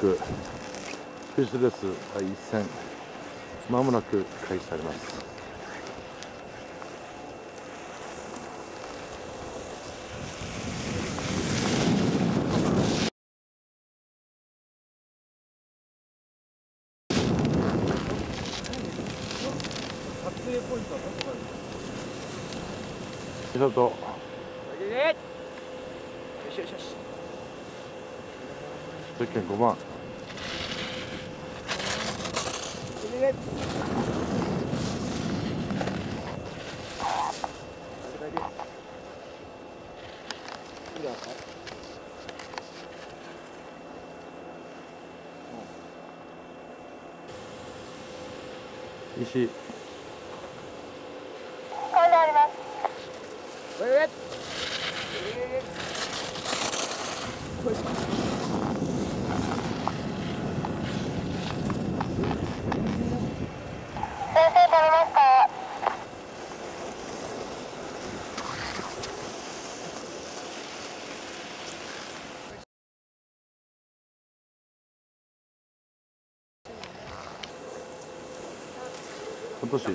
フィッシュレース第1戦、まもなく開始されます。 撮影ポイントはどこかちょっとよしよしよし。 10.5万。石。 今度あります。先生取れますか？ 今年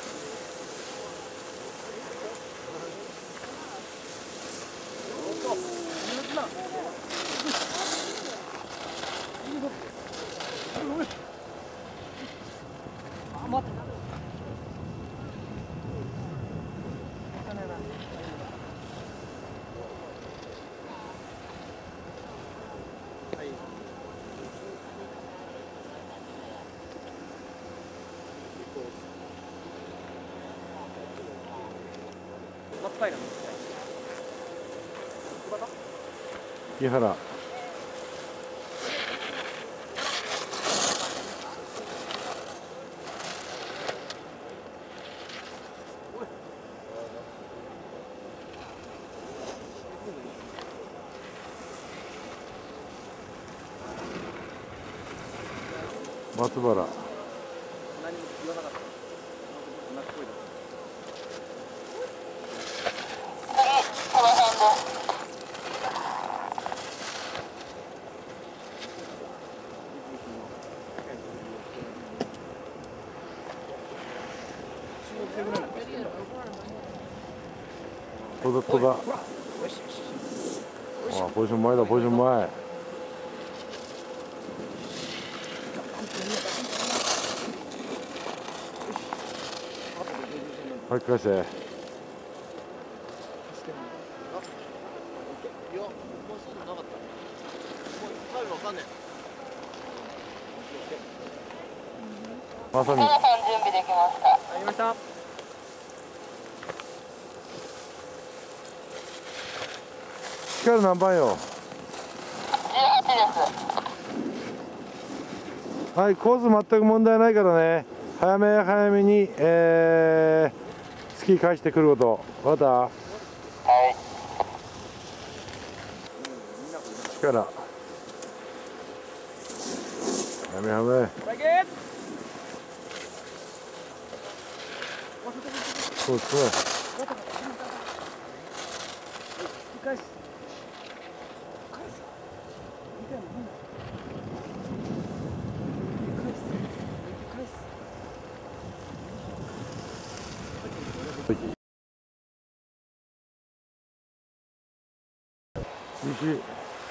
木原。松原。 この辺です。 戸田。ああ、ポジション前だ、ポジション前。はい、返せ。 いや、もうそうでもなかった。もうタイムわかんねえ。 まさに。 皆さん準備できますか？ ありました。 力何番よ。 18です。 はい、コース全く問題ないからね。早めに、スキー返してくること。わかった？ はい。 力。早め。そうですね。 返す。 西。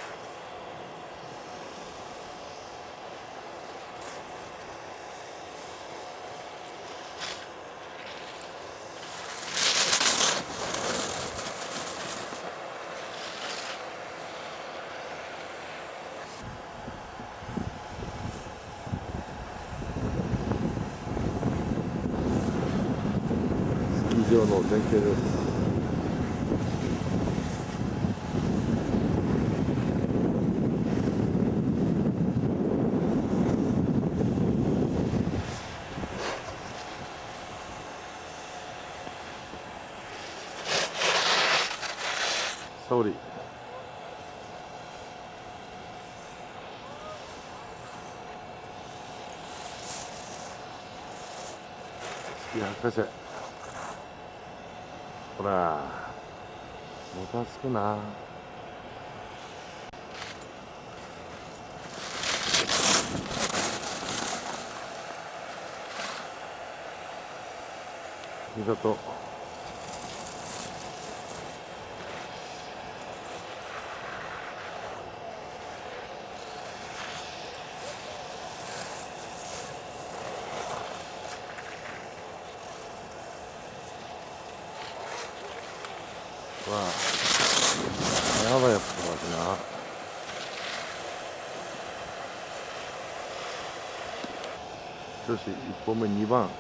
スキー場の前景です。沙織。いや、返せ。ほら、もたつくな。 港。わあ、やばいやつだな。女子1本目2番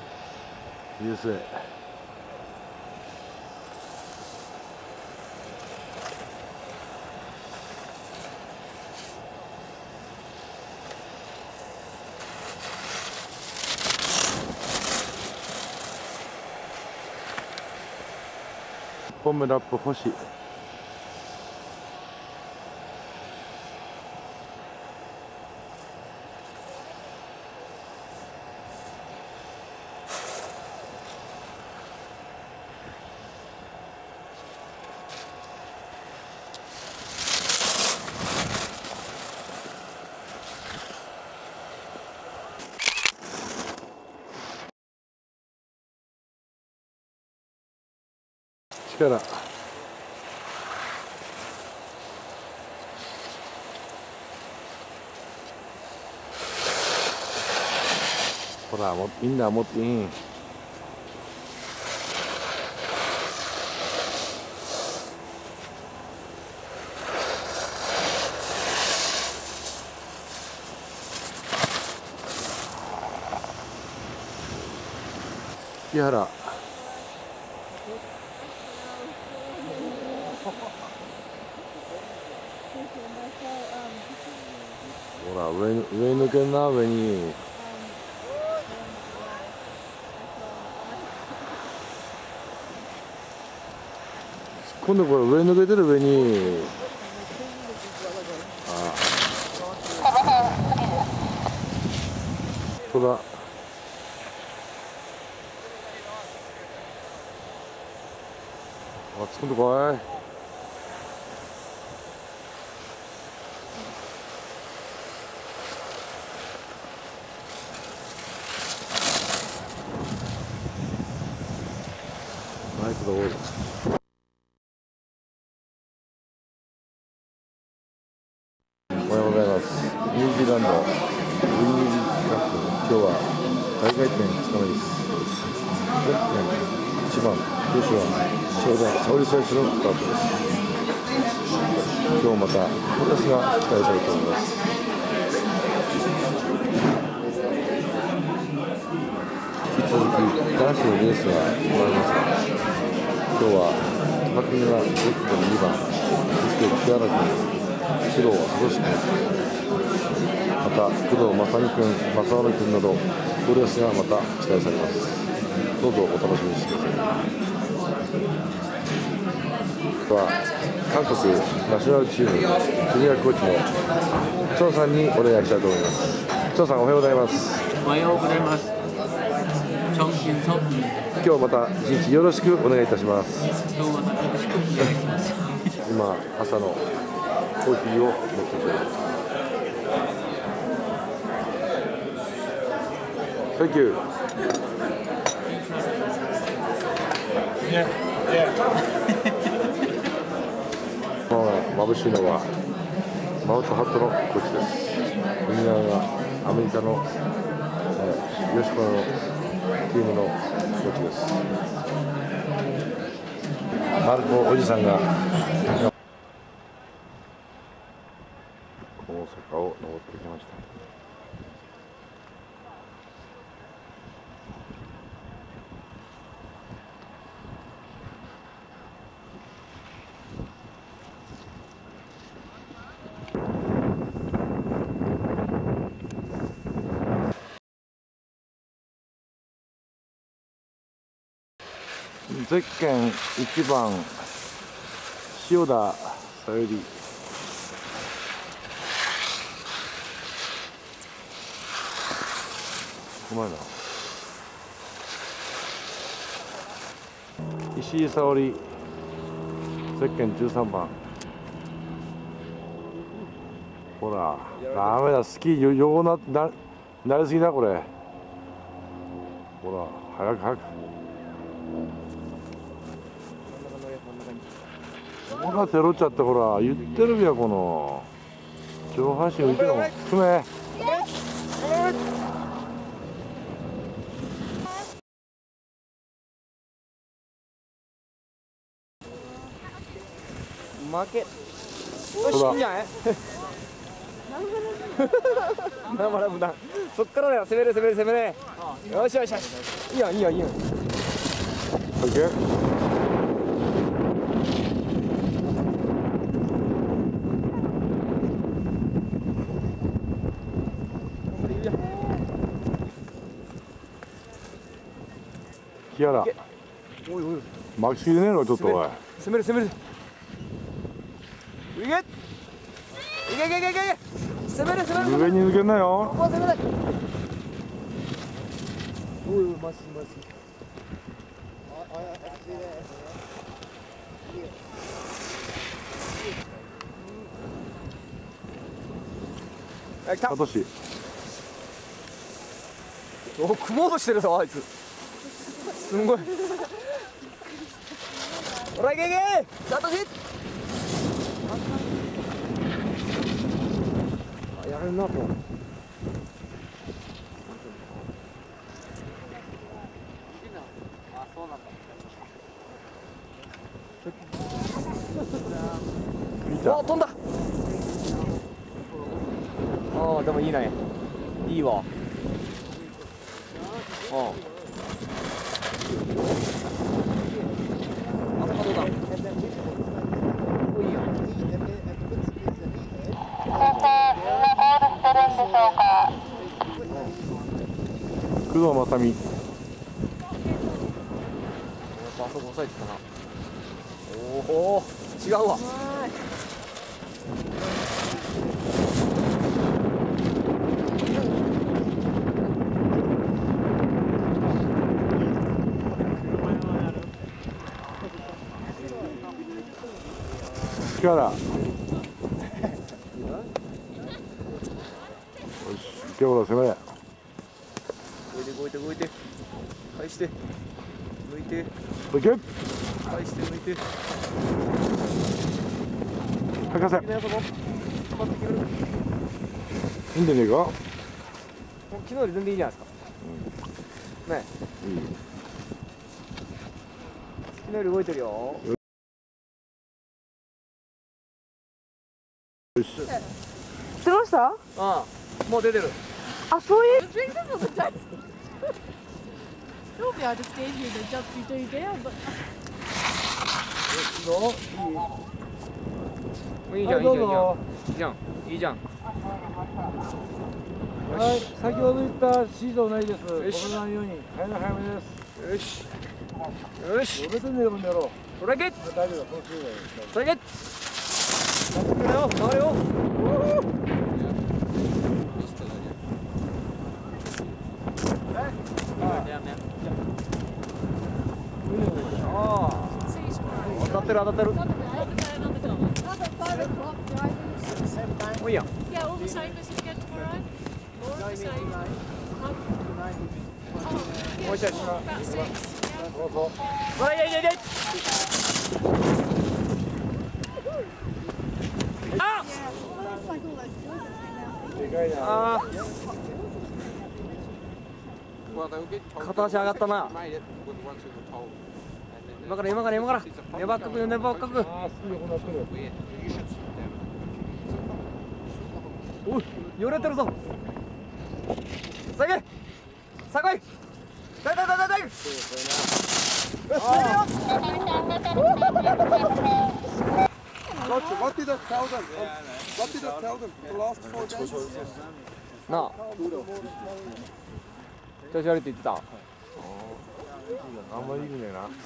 USA。1本目ラップ星。力。ほら、みんな持っていいん。木原。ほら、上抜けんな、上に。今度これ上抜けてる上に。ああ。そうだ。あ、突っ込んでこい。ナイスだ、おい。おはようございます。ニュージーランドウィニーズカップ、今日は大回転2日目です。前回1番、女子は正田沙織選手のスタートです。今日またプラスが期待されております。引き続き男子のレースが終わりました。今日は高久が6区の2番、そして木原君、工藤聡君、また工藤正美君、正臣君などプロレスがまた期待されます。どうぞお楽しみにしてください。は韓国ナショナルチームジュニアコーチのチョンさんにお願いしたいと思います。チョンさん、おはようございます。 おはようございます。チョンキンソン。 今日また一日よろしくお願いいたします。 今日はよろしくお願いします。 今朝のコーヒーを持ってきています。Thank you. Yeah, yeah. 眩しいのはマウントハットのコーチです。右側がアメリカの、吉川のチームのコーチです。マルコおじさんが大阪を登ってきました。ゼッケン1番塩田さゆり、うまいな。石井沙織ゼッケン13番。ほらダメだ、スキー横なりすぎだこれ。ほら早く早く。 ほらテロっちゃってほら言ってるやこの上半身浮いてるもん船負け。よし、いいんじゃない。まだ無駄。そっからだよ、攻めれ攻めれ攻めれ。よしよしよし。いいよいいよいいよ。 オッケーキアラおいおい。 巻きすぎでねえのちょっとおい攻める攻める。いけ。いけいけいけいけ。攻める攻める。 上に抜けんなよここは攻めない。おいおい、マジマジ。来た。 サトシお、組もうとしてるぞあいつ。すんごい。ほらいけいけ。サトシ。あ、やるなと。あ、そうなんだ。 見たお、飛んだ。ああ、でもいいね。いいわ。ああ。あそこどうだ。お、いいよ。 工藤正美あそこ押さえてたな。おお、違うわ。 キアラよし池原攻め動いて動いて動いて。返して。抜いて。 オッケー返して抜いて。 博士いいね、そこ。止まってくれる。 いいんじゃねえかもう昨日より全然いいじゃないですか。ねえ。 いい昨日より動いてるよ。 よし出ました？ ああ、もう出てる。 あ、そういう。 Normally I just gave you the jump you do there, but どう？いいじゃんいいじゃんいいじゃん。いいじゃんいいじゃん。 はい、先ほど言ったシートないです。 よしこのないように早め早めです。 よしよし。 どれで寝るんだろう。 それけ。 大丈夫だ、そうすればいい。 それけ。流れよ流れよ。ああ。当たってる当たってる。もういいや。 yeah, all the same as again tomorrow. All the same. もう一回。 About 6. Yeah. ほらいやいやいや。あ。ああ。片足上がったな。今から今から今から粘っかく粘っかく。 ああ、すぐ横になってる。 おい、よれてるぞ。下げ。下がい。だいだいだいだいだい。 What did I tell them? What did I tell them? The last 4 days? なあ。調子悪いって言ってた。 あんまり意味ねえな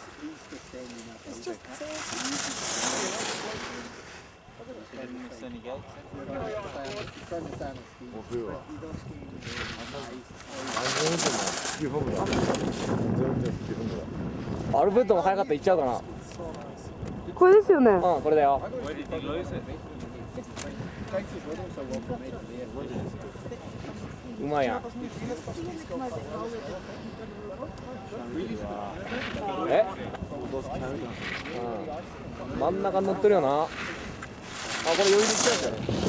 もう冬は安全運転のスキーフォームだ安全運転スキーフォームだアルベットも早かったら行っちゃうかな。 これですよね。 うん、これだよ。うまいやん。 え、真ん中に乗ってるよな。あ、これ余裕で来たやつやね。